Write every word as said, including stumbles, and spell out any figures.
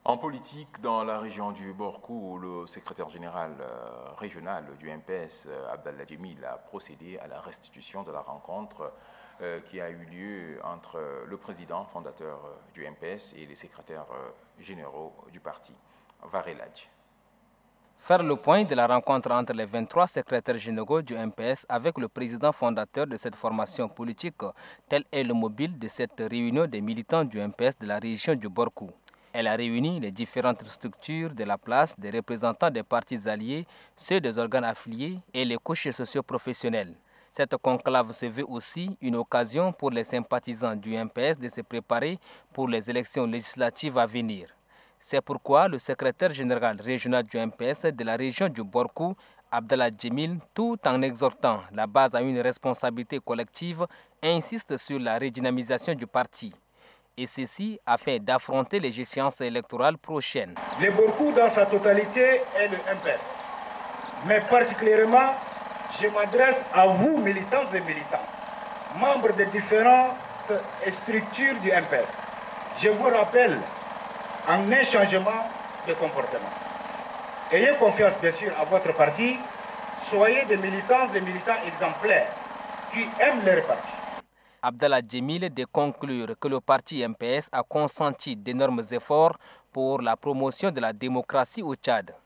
En politique, dans la région du Borkou, le secrétaire général euh, régional du M P S, euh, Abdallah Djemil, a procédé à la restitution de la rencontre euh, qui a eu lieu entre le président fondateur euh, du M P S et les secrétaires euh, généraux du parti, Vareladj. Faire le point de la rencontre entre les vingt-trois secrétaires généraux du M P S avec le président fondateur de cette formation politique, tel est le mobile de cette réunion des militants du M P S de la région du Borkou. Elle a réuni les différentes structures de la place, des représentants des partis alliés, ceux des organes affiliés et les couches socio-professionnelles. Cette conclave se veut aussi une occasion pour les sympathisants du M P S de se préparer pour les élections législatives à venir. C'est pourquoi le secrétaire général régional du M P S de la région du Borkou, Abdallah Djemil, tout en exhortant la base à une responsabilité collective, insiste sur la redynamisation du parti. Et ceci afin d'affronter les échéances électorales prochaines. Le Borkou dans sa totalité est le M P S. Mais particulièrement, je m'adresse à vous, militants et militants, membres des différentes structures du M P S. Je vous rappelle en un changement de comportement. Ayez confiance bien sûr à votre parti, soyez des militants et militants exemplaires qui aiment leur parti. Abdallah Djemil de conclure que le parti M P S a consenti d'énormes efforts pour la promotion de la démocratie au Tchad.